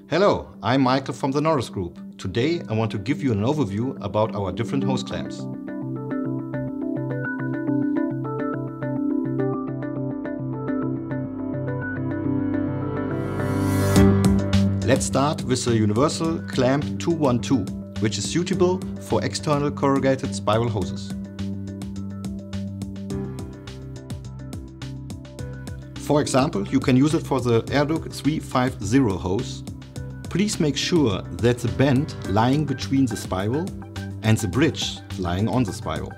Hello, I'm Michael from the NORRES group. Today I want to give you an overview about our different hose clamps. Let's start with the universal clamp 212, which is suitable for external corrugated spiral hoses. For example, you can use it for the AirDuc 350 hose. Please make sure that the band lying between the spiral and the bridge lying on the spiral.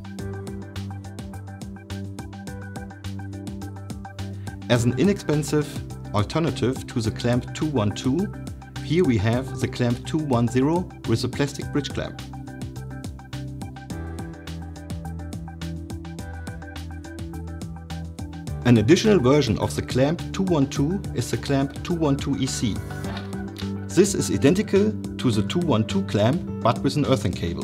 As an inexpensive alternative to the clamp 212, here we have the clamp 210 with a plastic bridge clamp. An additional version of the clamp 212 is the clamp 212 EC. This is identical to the 212 clamp but with an earthing cable.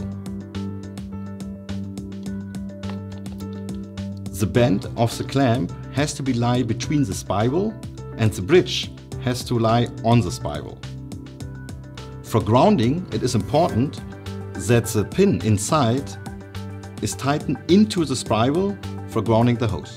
The band of the clamp has to lie between the spiral and the bridge has to lie on the spiral. For grounding, it is important that the pin inside is tightened into the spiral for grounding the hose.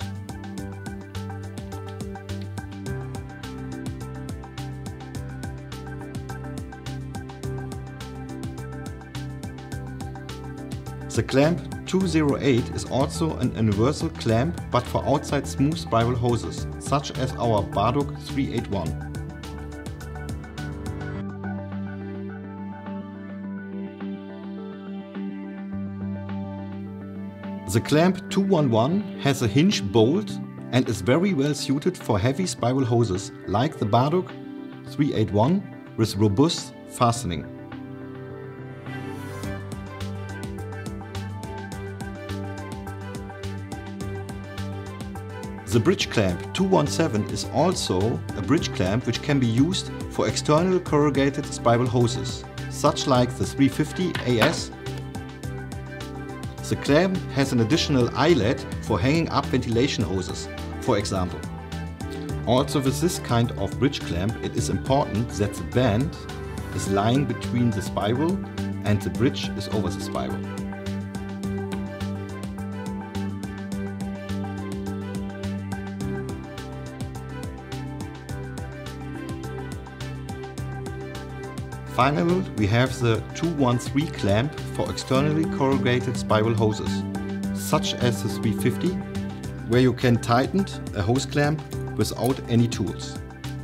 The clamp 208 is also an universal clamp but for outside smooth spiral hoses, such as our AirDuc 381. The clamp 211 has a hinge bolt and is very well suited for heavy spiral hoses like the AirDuc 381 with robust fastening. The bridge clamp 217 is also a bridge clamp which can be used for external corrugated spiral hoses, such like the 350 AS. The clamp has an additional eyelet for hanging up ventilation hoses, for example. Also with this kind of bridge clamp, it is important that the band is lying between the spiral and the bridge is over the spiral. Finally, we have the 213 clamp for externally corrugated spiral hoses, such as the 350, where you can tighten a hose clamp without any tools.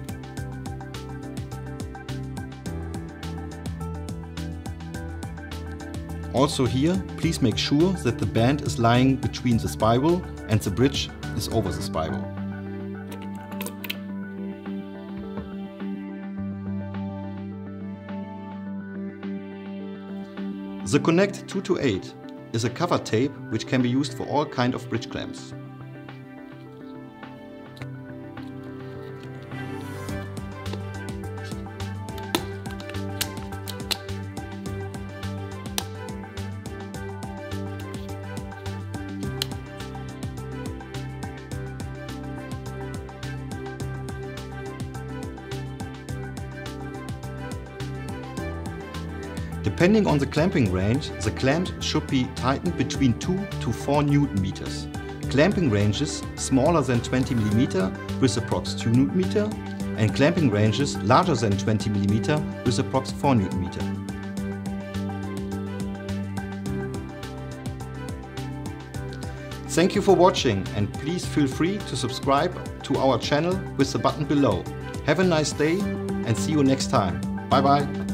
Also here, please make sure that the band is lying between the spiral and the bridge is over the spiral. The Connect 228 is a cover tape which can be used for all kinds of bridge clamps. Depending on the clamping range, the clamps should be tightened between 2 to 4 Nm. Clamping ranges smaller than 20 mm with approx 2 Nm and clamping ranges larger than 20 mm with approx 4 Nm. Thank you for watching and please feel free to subscribe to our channel with the button below. Have a nice day and see you next time. Bye bye.